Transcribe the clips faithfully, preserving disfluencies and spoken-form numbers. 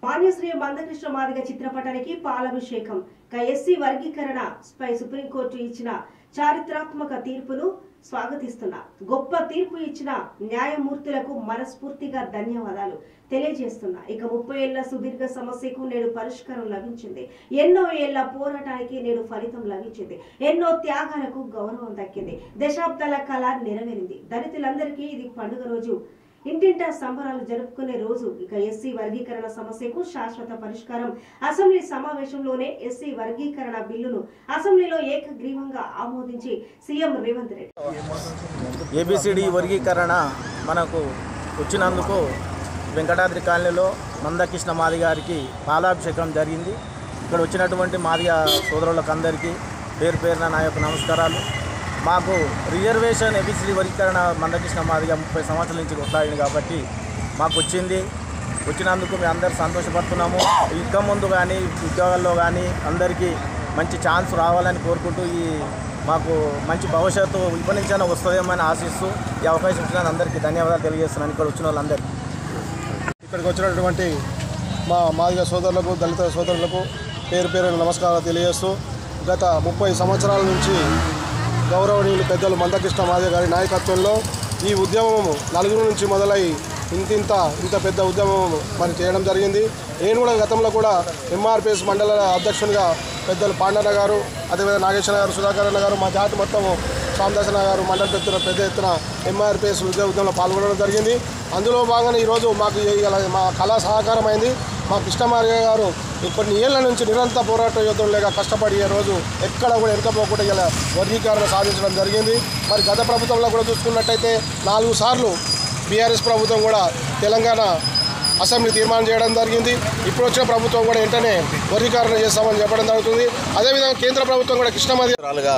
మాన్యశ్రీ మందకృష్ణ మాదిగ చిత్రపటానికి పాలాభిషేకం. ఎస్సీ వర్గీకరణ పై సుప్రీంకోర్టు ఇచ్చిన చారిత్రాత్మక తీర్పును స్వాగతిస్తున్నా. గొప్ప తీర్పు ఇచ్చిన న్యాయమూర్తులకు మనస్ఫూర్తిగా ధన్యవాదాలు తెలియజేస్తున్నా. ఇక ముప్పై ఏళ్ల సుదీర్ఘ సమస్యకు నేడు పరిష్కారం లభించింది. ఎన్నో ఏళ్ల పోరాటానికి నేడు ఫలితం లభించింది. ఎన్నో త్యాగాలకు గౌరవం దక్కింది. దశాబ్దాల కళ నెరవేరింది. దళితులందరికీ ఇది పండుగ రోజు. ఇంటింటా సంబరాలు జరుపుకునే రోజు. ఇక ఎస్సీ వర్గీకరణ సమస్యకు శాశ్వత పరిష్కారం. అసెంబ్లీ సమావేశంలోనే ఎస్సీ వర్గీకరణ బిల్లును అసెంబ్లీలో ఏకగ్రీవంగా ఆమోదించి సీఎం రేవంత్ రెడ్డి ఏబిసిడి వర్గీకరణ మనకు వచ్చినందుకు వెంకటాద్రి కాలనీలో మందకృష్ణ మాదిగ గారికి పాలాభిషేకం జరిగింది. ఇక్కడ వచ్చినటువంటి మాదిగ సోదరులకు అందరికీ పేరు పేరున నా యొక్క నమస్కారాలు. మాకు రిజర్వేషన్ ఏబిసిడి వర్గీకరణ మందకృష్ణ మాదిగ ముప్పై సంవత్సరాల నుంచి కొట్లాడింది కాబట్టి మాకు వచ్చింది. వచ్చినందుకు మేము అందరూ సంతోషపడుతున్నాము. ఇంకా ముందు కానీ ఉద్యోగాల్లో కానీ అందరికీ మంచి ఛాన్స్ రావాలని కోరుకుంటూ ఈ మాకు మంచి భవిష్యత్తు ఇప్పటి నుంచైనా వస్తుందేమని ఆశిస్తూ ఈ అవకాశం ఇచ్చిన అందరికీ ధన్యవాదాలు తెలియజేస్తున్నాను. ఇక్కడ వచ్చిన వాళ్ళందరికీ, ఇక్కడికి వచ్చినటువంటి మా మాదిగ సోదరులకు, దళిత సోదరులకు పేరు పేరు నమస్కారాలు తెలియజేస్తూ, గత ముప్పై సంవత్సరాల నుంచి గౌరవనీయులు పెద్దలు మందకృష్ణ మాదిగ గారి నాయకత్వంలో ఈ ఉద్యమము నలుగురు నుంచి మొదలై ఇంతింత ఇంత పెద్ద ఉద్యమం మరి చేయడం జరిగింది. నేను కూడా గతంలో కూడా ఎంఆర్పిఎస్ మండల అధ్యక్షునిగా పెద్దలు పాండన్న గారు, అదేవిధంగా నాగేశ్వర గారు, సుధాకర్ అన్న గారు, మా జాతి మొత్తము స్వామిదాసన గారు మండల ఎత్తున పెద్ద ఎత్తున ఎంఆర్పిఎస్ ఉద్యోగ ఉద్యమంలో పాల్గొనడం జరిగింది. అందులో భాగంగా ఈరోజు మాకు మా కళా సహకారం అయింది. మా కృష్ణమాదిగ గారు కొన్ని ఏళ్ల నుంచి నిరంతర పోరాట యోధులుగా కష్టపడి ఈ రోజు ఎక్కడ కూడా వెనుకపోకుండా ఇలా వర్గీకరణ సాధించడం జరిగింది. మరి గత ప్రభుత్వంలో కూడా చూసుకున్నట్టయితే నాలుగు సార్లు బీఆర్ఎస్ ప్రభుత్వం కూడా తెలంగాణ అసెంబ్లీ తీర్మానం చేయడం జరిగింది. ఇప్పుడు వచ్చిన ప్రభుత్వం కూడా వెంటనే వర్గీకరణ చేస్తామని చెప్పడం జరుగుతుంది. అదేవిధంగా కేంద్ర ప్రభుత్వం కూడా కృష్ణమాదిగలుగా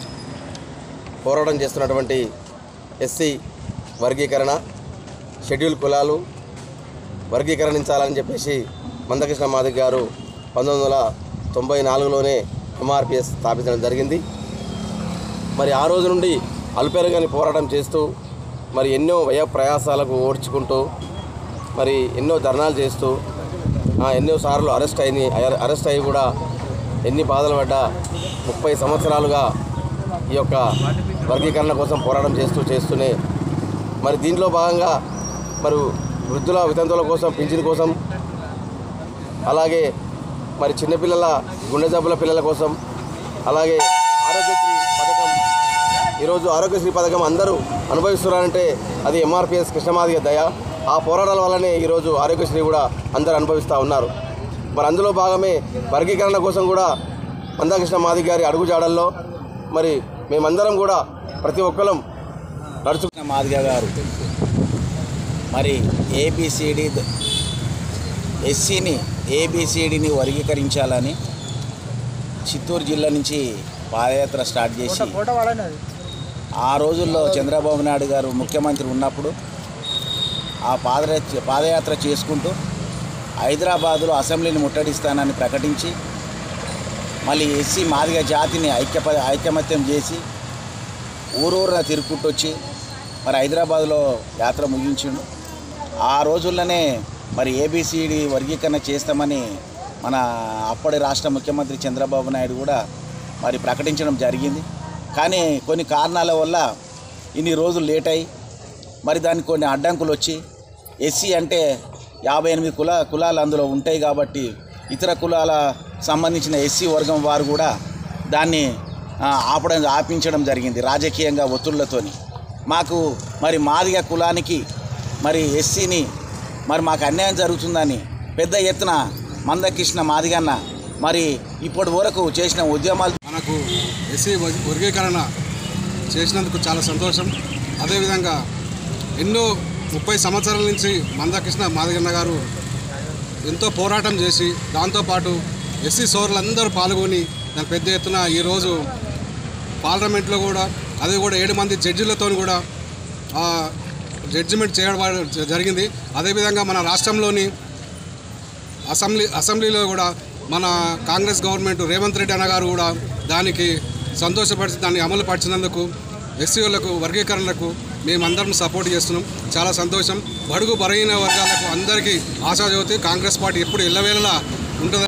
పోరాటం చేస్తున్నటువంటి ఎస్సీ వర్గీకరణ, షెడ్యూల్ కులాలు వర్గీకరణించాలని చెప్పేసి మందకృష్ణ మాదిగ గారు పంతొమ్మిది వందల తొంభై నాలుగులోనే ఎంఆర్పిఎస్ స్థాపించడం జరిగింది. మరి ఆ రోజు నుండి అల్పెరగని పోరాటం చేస్తూ మరి ఎన్నో వ్యయ ప్రయాసాలకు ఓడ్చుకుంటూ మరి ఎన్నో ధర్నాలు చేస్తూ ఎన్నోసార్లు అరెస్ట్ అయ్యి అరెస్ట్ అయ్యి కూడా ఎన్ని బాధలు పడ్డా ముప్పై సంవత్సరాలుగా ఈ యొక్క వర్గీకరణ కోసం పోరాటం చేస్తూ చేస్తూనే మరి దీంట్లో భాగంగా మరి వృద్ధుల వితంతువుల కోసం, పింఛన్ కోసం, అలాగే మరి చిన్నపిల్లల గుండె జబ్బుల పిల్లల కోసం, అలాగే ఆరోగ్యశ్రీ పథకం, ఈరోజు ఆరోగ్యశ్రీ పథకం అందరూ అనుభవిస్తున్నారంటే అది ఎంఆర్పిఎస్ కృష్ణమాదిగ దయ. ఆ పోరాటాల వల్లనే ఈరోజు ఆరోగ్యశ్రీ కూడా అందరూ అనుభవిస్తూ ఉన్నారు. మరి అందులో భాగమే వర్గీకరణ కోసం కూడా మందకృష్ణ మాదిగ గారి అడుగుజాడల్లో మరి మేమందరం కూడా ప్రతి ఒక్కరం నడుచుకున్న మాదిగ గారు మరి ఏబిసిడి ఎస్సీని ఏబిసిడిని వర్గీకరించాలని చిత్తూరు జిల్లా నుంచి పాదయాత్ర స్టార్ట్ చేసి ఆ రోజుల్లో చంద్రబాబు నాయుడు గారు ముఖ్యమంత్రి ఉన్నప్పుడు ఆ పాదయాత్ర పాదయాత్ర చేసుకుంటూ హైదరాబాదులో అసెంబ్లీని ముట్టడిస్తానని ప్రకటించి మళ్ళీ ఎస్సీ మాదిగ జాతిని ఐక్యప ఐకమత్యం చేసి ఊరూరున తిరుక్కుంటొచ్చి మరి హైదరాబాద్లో యాత్ర ముగించిండు. ఆ రోజుల్లోనే మరి ఏబిసిడి వర్గీకరణ చేస్తామని మన అప్పటి రాష్ట్ర ముఖ్యమంత్రి చంద్రబాబు నాయుడు కూడా మరి ప్రకటించడం జరిగింది. కానీ కొన్ని కారణాల వల్ల ఇన్ని రోజులు లేట్ అయ్యి మరి దానికి కొన్ని అడ్డంకులు వచ్చి ఎస్సీ అంటే యాభై ఎనిమిది కుల కులాలు అందులో ఉంటాయి కాబట్టి ఇతర కులాల సంబంధించిన ఎస్సీ వర్గం వారు కూడా దాన్ని ఆపడం ఆపించడం జరిగింది రాజకీయంగా ఒత్తిళ్లతోని. మాకు మరి మాదిగ కులానికి మరి ఎస్సీని మరి మాకు అన్యాయం జరుగుతుందని పెద్ద ఎత్తున మందకృష్ణ మాదిగన్న మరి ఇప్పటి వరకు చేసిన ఉద్యమాలు మనకు ఎస్సీ వర్గీకరణ చేసినందుకు చాలా సంతోషం. అదేవిధంగా ఎన్నో ముప్పై సంవత్సరాల నుంచి మందకృష్ణ మాదిగన్న గారు ఎంతో పోరాటం చేసి దాంతోపాటు ఎస్సీ సోదరులందరూ పాల్గొని దాని పెద్ద ఎత్తున ఈరోజు పార్లమెంట్లో కూడా అది కూడా ఏడు మంది జడ్జిలతో కూడా జడ్జిమెంట్ చేయడం జరిగింది. అదేవిధంగా మన రాష్ట్రంలోని అసెంబ్లీ అసెంబ్లీలో కూడా మన కాంగ్రెస్ గవర్నమెంట్ రేవంత్ రెడ్డి అన్న గారు కూడా దానికి సంతోషపరిచి దాన్ని అమలు పరిచినందుకు ఎస్సీలకు వర్గీకరణకు మేమందరం సపోర్ట్ చేస్తున్నాం. చాలా సంతోషం. బడుగు బలహీన వర్గాలకు అందరికీ ఆశాజ్యోతి కాంగ్రెస్ పార్టీ ఎప్పుడు ఎల్లవేళలా ఉంటుంది.